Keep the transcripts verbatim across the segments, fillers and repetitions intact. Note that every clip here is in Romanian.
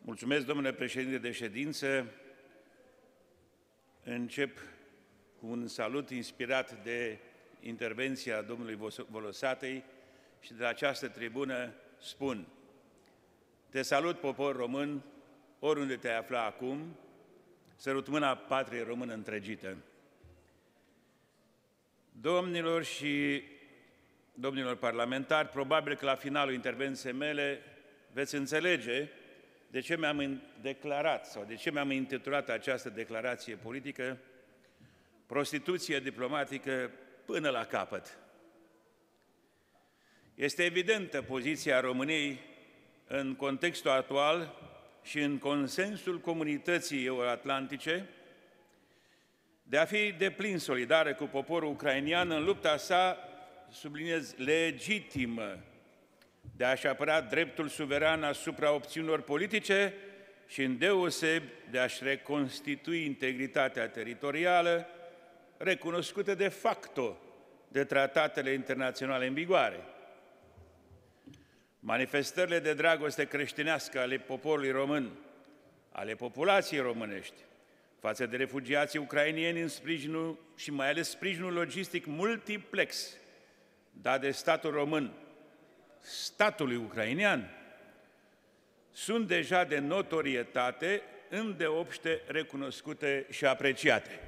Mulțumesc, domnule președinte de ședință. Încep cu un salut inspirat de intervenția domnului Volosatei și de la această tribună spun: te salut, popor român, oriunde te afla acum, sărut mâna patriei română întregită. Domnilor și domnilor parlamentari, probabil că la finalul intervenției mele veți înțelege de ce mi-am declarat sau de ce mi-am intitulat această declarație politică Prostituție diplomatică până la capăt. Este evidentă poziția României în contextul actual și în consensul comunității euroatlantice de a fi deplin solidară cu poporul ucrainean în lupta sa, subliniez, legitimă, de a-și apăra dreptul suveran asupra opțiunilor politice și îndeosebi de a-și reconstitui integritatea teritorială, recunoscută de facto de tratatele internaționale în vigoare. Manifestările de dragoste creștinească ale poporului român, ale populației românești, față de refugiații ucrainieni în sprijinul și mai ales sprijinul logistic multiplex dat de statul român statului ucrainean, sunt deja de notorietate, îndeopște recunoscute și apreciate.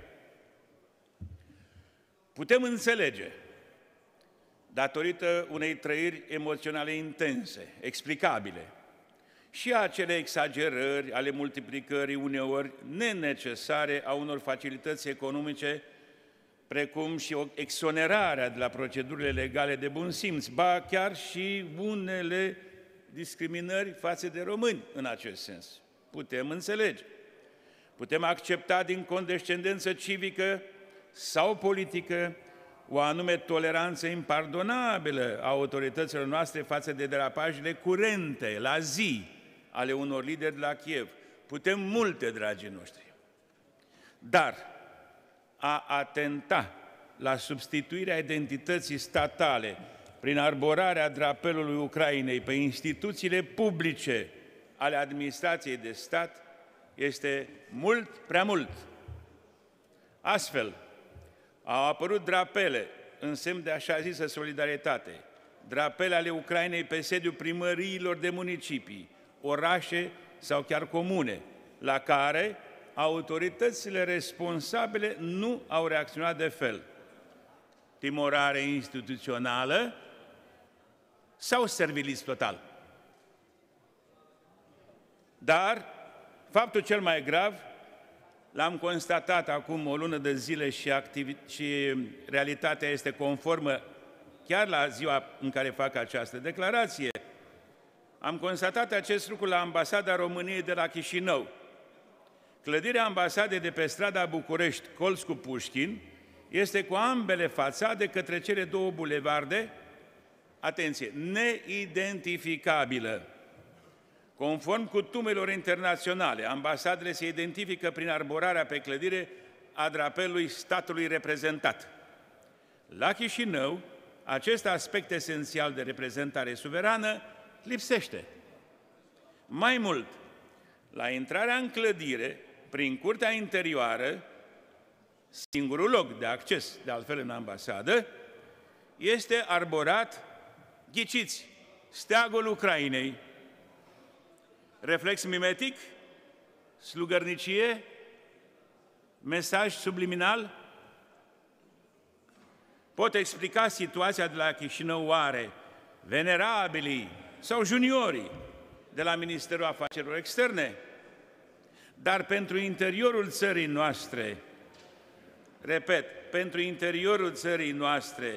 Putem înțelege, datorită unei trăiri emoționale intense, explicabile, și acele exagerări ale multiplicării uneori nenecesare a unor facilități economice, precum și o exonerarea de la procedurile legale de bun simț, ba chiar și unele discriminări față de români în acest sens. Putem înțelege. Putem accepta din condescendență civică sau politică o anume toleranță impardonabilă a autorităților noastre față de derapajele curente, la zi, ale unor lideri de la Kiev. Putem multe, dragii noștri. Dar a atenta la substituirea identității statale prin arborarea drapelului Ucrainei pe instituțiile publice ale administrației de stat este mult prea mult. Astfel, au apărut drapele în semn de așa zisă solidaritate, drapele ale Ucrainei pe sediul primăriilor de municipii, orașe sau chiar comune, la care autoritățile responsabile nu au reacționat de fel: timorare instituțională sau servilism total. Dar faptul cel mai grav l-am constatat acum o lună de zile și, și realitatea este conformă chiar la ziua în care fac această declarație. Am constatat acest lucru la Ambasada României de la Chișinău. Clădirea ambasadei de pe strada București, colț cu Pușkin, este cu ambele fațade către cele două bulevarde, atenție, neidentificabilă. Conform cutumelor internaționale, ambasadele se identifică prin arborarea pe clădire a drapelului statului reprezentat. La Chișinău, acest aspect esențial de reprezentare suverană lipsește. Mai mult, la intrarea în clădire, prin curtea interioară, singurul loc de acces, de altfel, în ambasadă, este arborat, ghiciți, steagul Ucrainei. Reflex mimetic, slugărnicie, mesaj subliminal. Pot explica situația de la Chișinău oare venerabilii sau juniorii de la Ministerul Afacerilor Externe? Dar pentru interiorul țării noastre, repet, pentru interiorul țării noastre,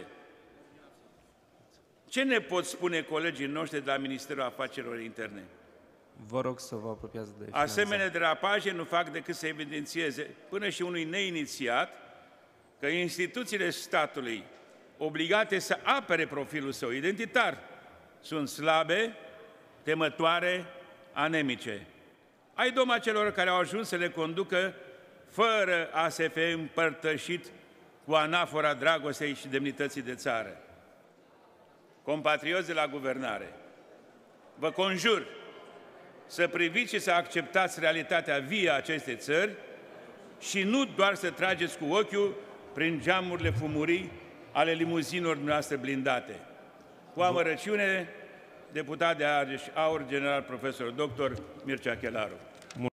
ce ne pot spune colegii noștri de la Ministerul Afacerilor Interne? Vă rog să vă apropiați de finanță. Asemenea derapaje nu fac decât să evidențieze, până și unui neinițiat, că instituțiile statului, obligate să apere profilul său identitar, sunt slabe, temătoare, anemice. Ai doma celor care au ajuns să le conducă fără a se fi împărtășit cu anafora dragostei și demnității de țară. Compatrioți de la guvernare, vă conjur să priviți și să acceptați realitatea vie a acestei țări și nu doar să trageți cu ochiul prin geamurile fumurii ale limuzinilor noastre blindate. Cu amărăciune, deputat de Argeș Aur, general profesor doctor Mircea Chelaru.